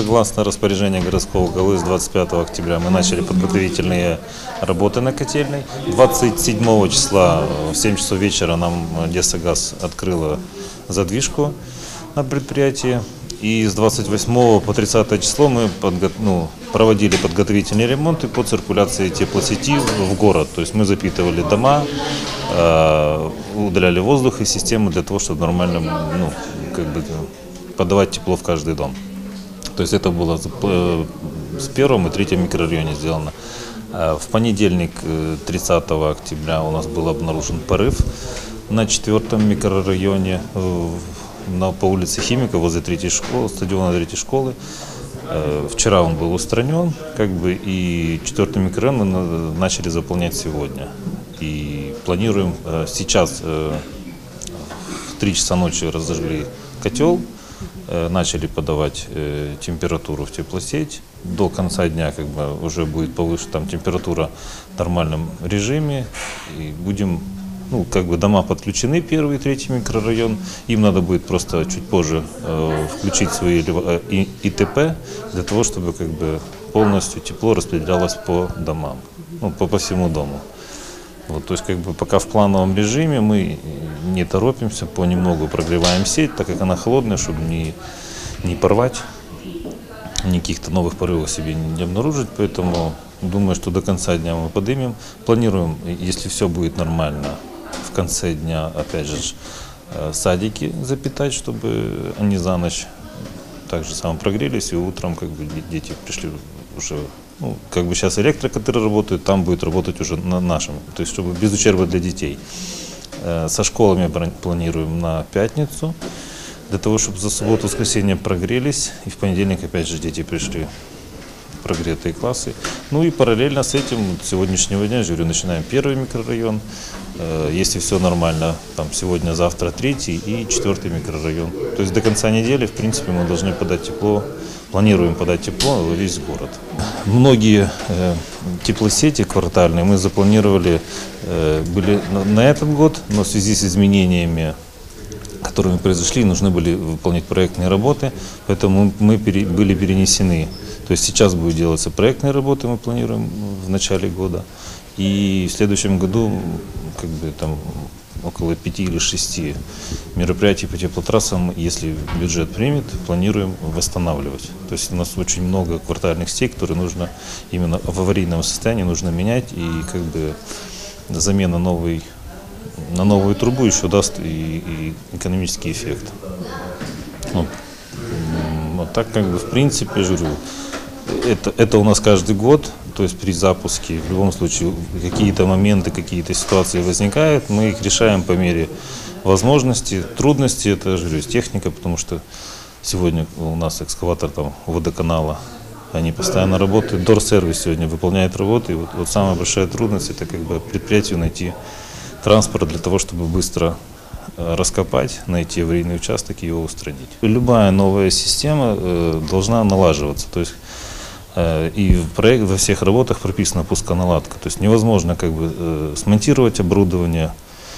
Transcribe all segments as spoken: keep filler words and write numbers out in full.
Согласно распоряжению городского головы с двадцать пятого октября мы начали подготовительные работы на котельной. двадцать седьмого числа в семь часов вечера нам Одессагаз открыла задвижку на предприятии. И с двадцать восьмого по тридцатое число мы подго... ну, проводили подготовительные ремонты по циркуляции теплосети в город. То есть мы запитывали дома, э, удаляли воздух из системы для того, чтобы нормально ну, как бы, подавать тепло в каждый дом. То есть это было с первым и третьем микрорайоне сделано. В понедельник, тридцатого октября, у нас был обнаружен порыв на четвертом микрорайоне на, по улице Химика возле третьей школы, стадиона третьей школы. Вчера он был устранен, как бы, и четвертый микрорайон мы начали заполнять сегодня. И планируем сейчас в три часа ночи разожгли котел. Начали подавать э, температуру в теплосеть. До конца дня как бы, уже будет повышена там, температура в нормальном режиме. И будем, ну, как бы дома подключены, первый и третий микрорайон. Им надо будет просто чуть позже э, включить свои э, и, ИТП для того, чтобы как бы, полностью тепло распределялось по домам, ну, по, по всему дому. Вот, то есть как бы пока в плановом режиме мы не торопимся, понемногу прогреваем сеть, так как она холодная, чтобы не, не порвать, никаких-то новых порывов себе не обнаружить. Поэтому думаю, что до конца дня мы поднимем. Планируем, если все будет нормально, в конце дня опять же садики запитать, чтобы они за ночь так же само прогрелись, и утром как бы дети пришли уже. Ну, как бы сейчас электрик, который работает, там будет работать уже на нашем, то есть чтобы без ущерба для детей. Со школами планируем на пятницу, для того, чтобы за субботу, воскресенье прогрелись, и в понедельник опять же дети пришли в прогретые классы. Ну и параллельно с этим с сегодняшнего дня, я говорю, начинаем первый микрорайон, если все нормально, там сегодня, завтра третий и четвертый микрорайон. То есть до конца недели, в принципе, мы должны подать тепло. Планируем подать тепло в весь город. Многие э, теплосети квартальные мы запланировали э, были на, на этот год, но в связи с изменениями, которые произошли, нужны были выполнять проектные работы, поэтому мы пере, были перенесены. То есть сейчас будут делаться проектные работы, мы планируем в начале года, и в следующем году как бы там около пяти или шести мероприятий по теплотрассам, если бюджет примет, планируем восстанавливать. То есть у нас очень много квартальных сетей, которые нужно именно в аварийном состоянии нужно менять, и как бы замена новой, на новую трубу еще даст и, и экономический эффект. Вот. Вот так как бы в принципе, журю, это, это у нас каждый год. То есть при запуске в любом случае какие-то моменты, какие-то ситуации возникают, мы их решаем по мере возможности. Трудности это, же говорю, техника, потому что сегодня у нас экскаватор там водоканала, они постоянно работают, дорсервис сегодня выполняет работы. И вот, вот самая большая трудность это как бы предприятию найти транспорт для того, чтобы быстро раскопать, найти аварийный участок и его устранить. Любая новая система э, должна налаживаться. То есть и в проект, во всех работах прописана пусконаладка. То есть невозможно как бы э, смонтировать оборудование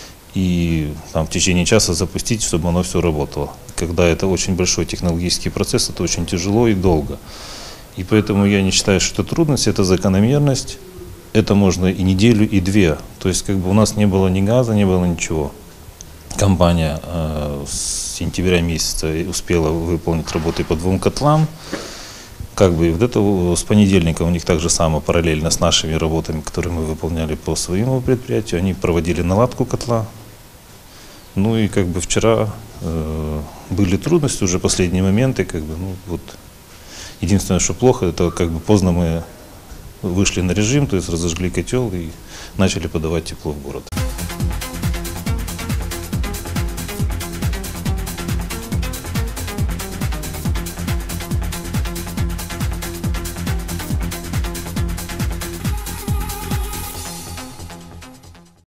и там, в течение часа запустить, чтобы оно все работало. Когда это очень большой технологический процесс, это очень тяжело и долго. И поэтому я не считаю, что это трудность, это закономерность. Это можно и неделю, и две. То есть как бы у нас не было ни газа, не было ничего. Компания э, с сентября месяца успела выполнить работы по двум котлам. Как бы вот это с понедельника у них так же само параллельно с нашими работами, которые мы выполняли по своему предприятию, они проводили наладку котла. Ну и как бы вчера э, были трудности, уже последние моменты, как бы, ну вот единственное, что плохо, это как бы поздно мы вышли на режим, то есть разожгли котел и начали подавать тепло в город.